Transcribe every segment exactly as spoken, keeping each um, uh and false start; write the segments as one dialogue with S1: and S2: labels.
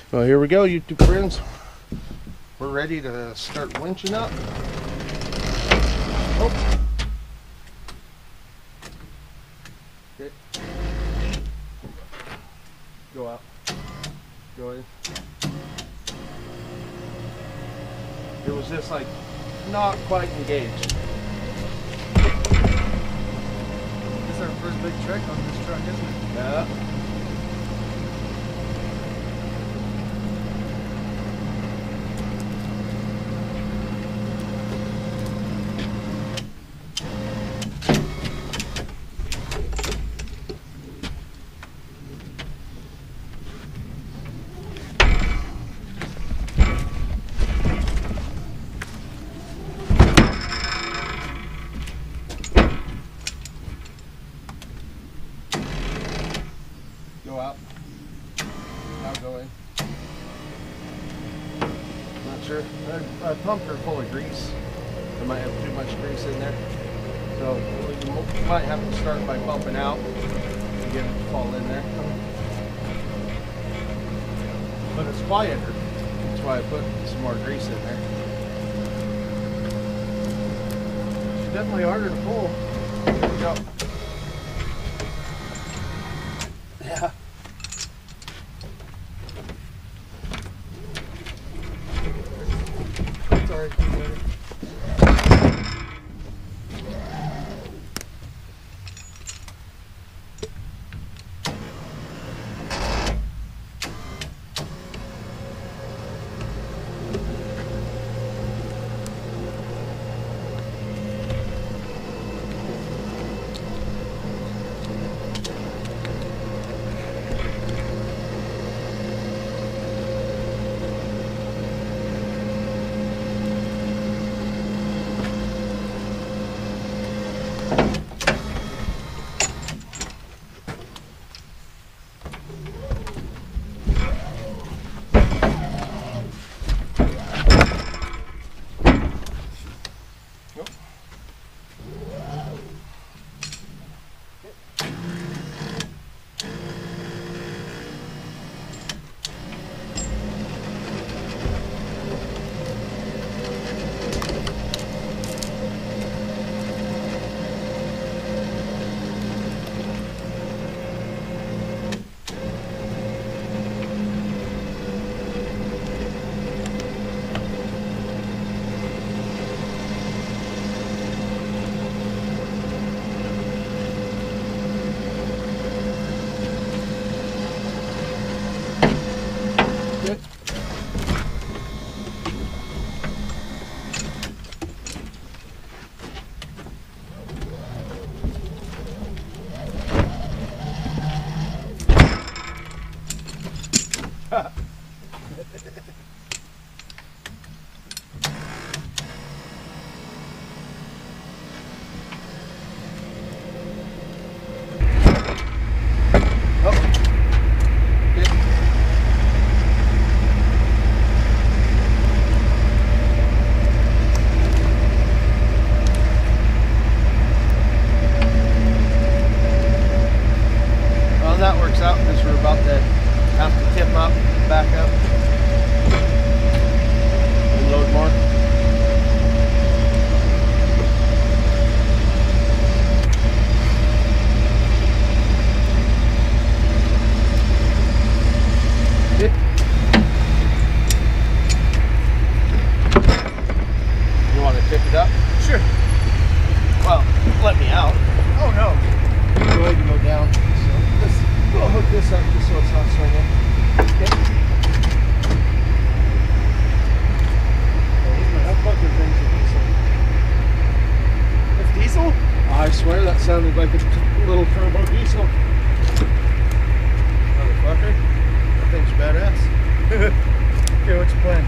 S1: Well, here we go, YouTube friends. We're ready to start winching up. Oh. Okay. Go out. Go in. It was just like not quite engaged.
S2: This is our first big trick on this truck, isn't it?
S1: Yeah. Go out. Now go in. Not sure. I, I pumped her full of grease. I might have too much grease in there. So we might have to start by bumping out to get it to fall in there. But it's quieter. That's why I put some more grease in there. It's definitely harder to pull. There we go. Yeah. Sorry. Good. That works out because we're about to have to tip up, back up, and load more. Good. You want to tip it up?
S2: Sure.
S1: Well, let me out.
S2: Oh no.
S1: Go ahead and go down. We'll hook this up just so it's not swinging. Okay.
S2: That fucking thing's a diesel. It's diesel?
S1: I swear that sounded like a little turbo diesel. Motherfucker. That thing's badass.
S2: Okay, what's your plan?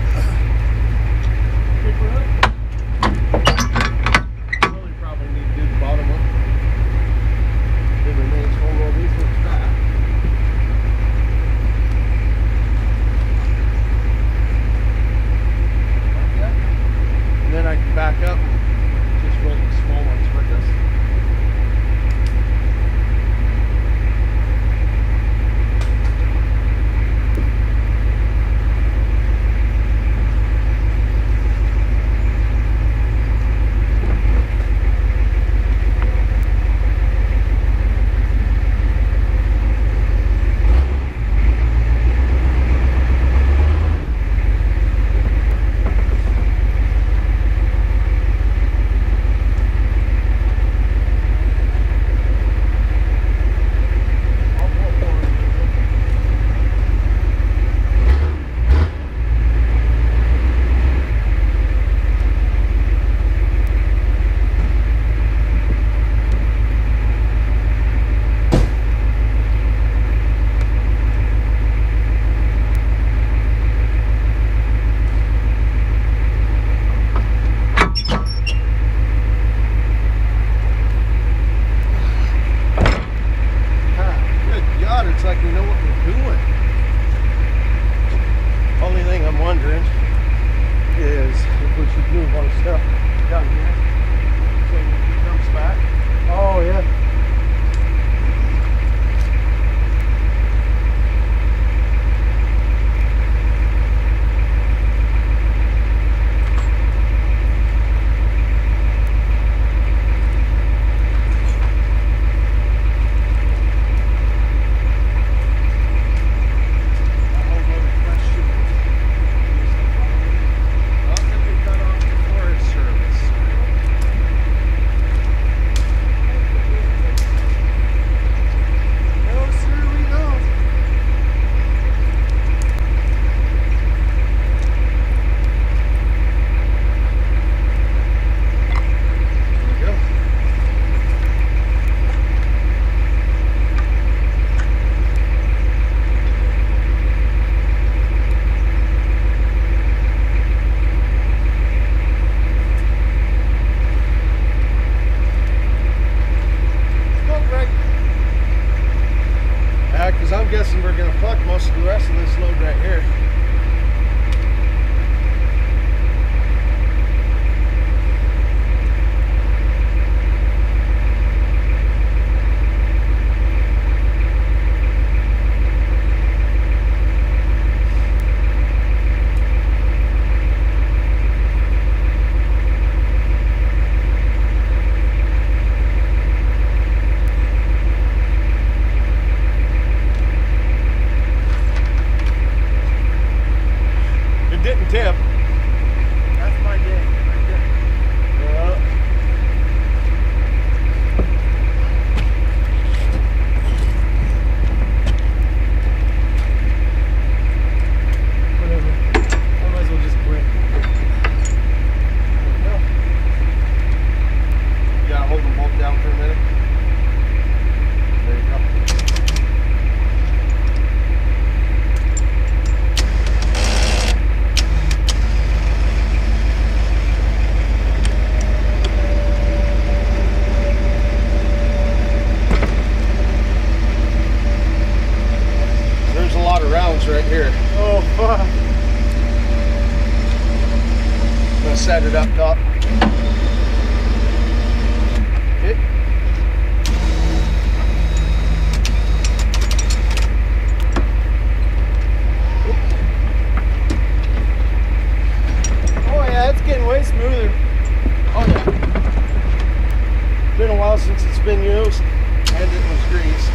S1: Keep her up. Really probably need to do the bottom one. It remains whole roll these ones back. Like that. And then I can back up. Just roll the small ones with us. gonna pluck most of the rest of this load right here. Didn't tip.
S2: That's my day right there.
S1: Yeah.
S2: Whatever. I might as well just quit.
S1: There you go. You gotta hold them both down for a minute. There you go. Rounds right here.
S2: Oh fuck.
S1: I'm gonna set it up top. Okay.
S2: Oh yeah, it's getting way smoother.
S1: Oh yeah. Been a while since it's been used and it was greased.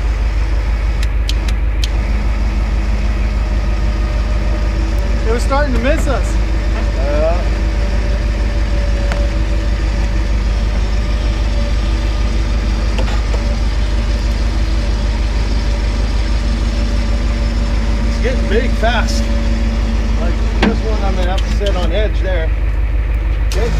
S2: It was starting to miss us.
S1: Uh, it's getting big fast. Like this one, I'm gonna have to sit on edge there. Okay.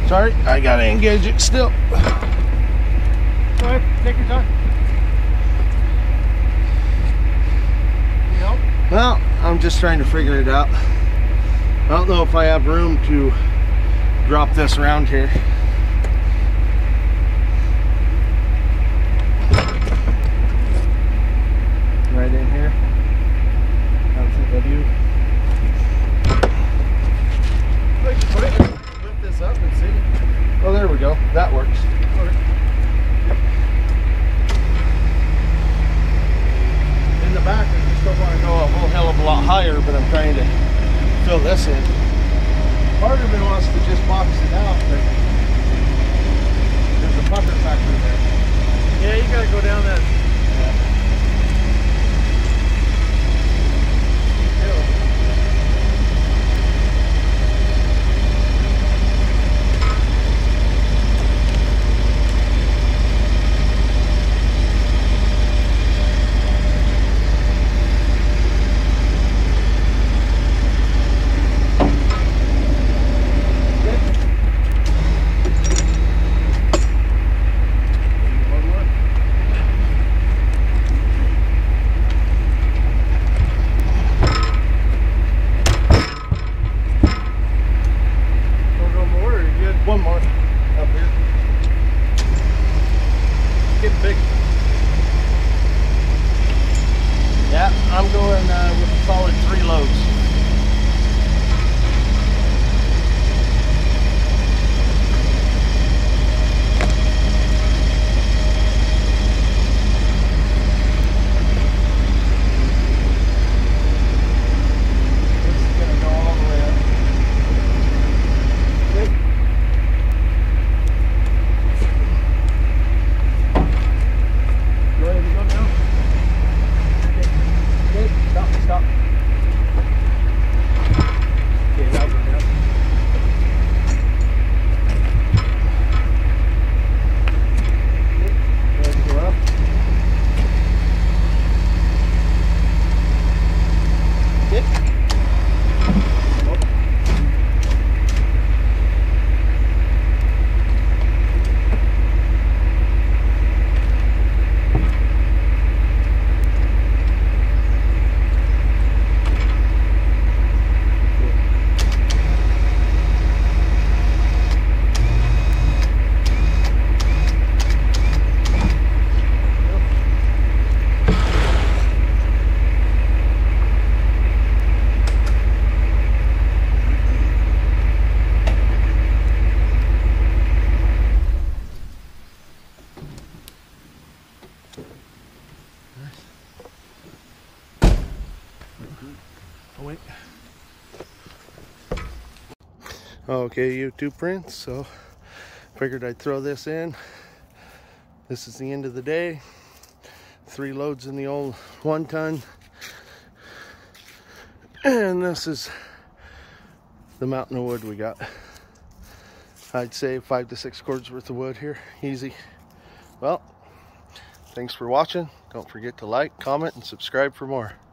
S1: Sorry, I gotta engage it still.
S2: Go ahead, take your time. Need help?
S1: Well, I'm just trying to figure it out. I don't know if I have room to drop this around here. Right in here. I don't think I do.
S2: Like, put it, lift this up and see.
S1: Oh, there we go. That works.
S2: Okay.
S1: In the back, I still want to go a whole hell of a lot higher, but I'm trying to fill this in. Part of me wants to just box it out, but there's a pucker factor there.
S2: Yeah, you gotta go down that.
S1: One more up here.
S2: Getting big.
S1: Yeah, I'm going uh, with a solid three loads. This is going to go all the way up. Okay. Ready to go now? Okay. Okay. Stop. Stop. Okay, now go down. Okay. Ready to go up. Okay. Oh, wait. Okay, YouTube friends, so figured I'd throw this in. This is the end of the day. Three loads in the old one ton. And this is the mountain of wood we got. I'd say five to six cords worth of wood here, easy. Well, thanks for watching. Don't forget to like, comment, and subscribe for more.